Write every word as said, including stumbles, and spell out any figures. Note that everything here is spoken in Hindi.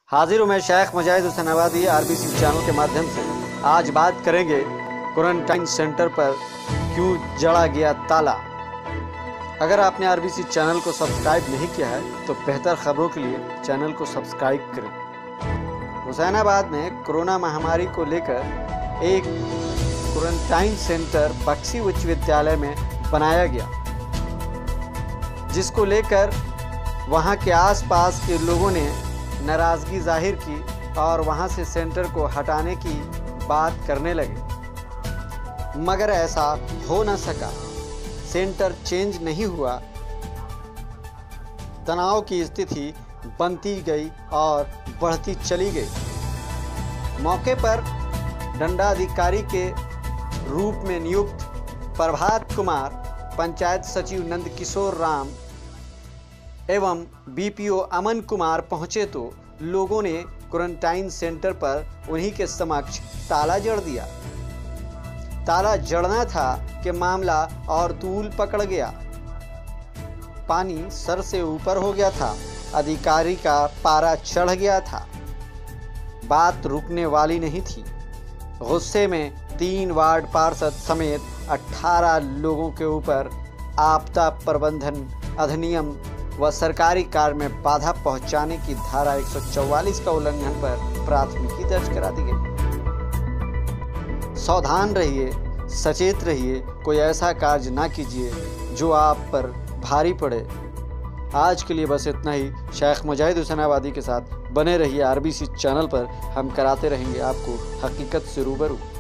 हाजिर हूँ मैं शेख मुजाहिद हुसैनाबादी आरबीसी चैनल के माध्यम से। आज बात करेंगे क्वारंटाइन सेंटर पर क्यों जड़ा गया ताला। अगर आपने आरबीसी चैनल को सब्सक्राइब नहीं किया है तो बेहतर खबरों के लिए चैनल को सब्सक्राइब करें। हुसैनाबाद में कोरोना महामारी को लेकर एक क्वारंटाइन सेंटर बक्सी उच्च विद्यालय में बनाया गया, जिसको लेकर वहां के आसपास के लोगों ने नाराज़गी जाहिर की और वहां से सेंटर को हटाने की बात करने लगे, मगर ऐसा हो न सका। सेंटर चेंज नहीं हुआ, तनाव की स्थिति बनती गई और बढ़ती चली गई। मौके पर दंडाधिकारी के रूप में नियुक्त प्रभात कुमार, पंचायत सचिव नंदकिशोर राम एवं बीपीओ अमन कुमार पहुंचे तो लोगों ने क्वारंटाइन सेंटर पर उन्हीं के समक्ष ताला जड़ दिया। ताला जड़ना था कि मामला और तूल पकड़ गया। पानी सर से ऊपर हो गया था, अधिकारी का पारा चढ़ गया था। बात रुकने वाली नहीं थी। गुस्से में तीन वार्ड पार्षद समेत अठारह लोगों के ऊपर आपदा प्रबंधन अधिनियम व सरकारी कार्य में बाधा पहुंचाने की धारा एक सौ चौवालीस का उल्लंघन पर प्राथमिकी दर्ज करा दी गई। सावधान रहिए, सचेत रहिए, कोई ऐसा कार्य ना कीजिए जो आप पर भारी पड़े। आज के लिए बस इतना ही। शेख मुजाहिद हुसैनाबादी के साथ बने रहिए आरबीसी चैनल पर। हम कराते रहेंगे आपको हकीकत से रूबरू।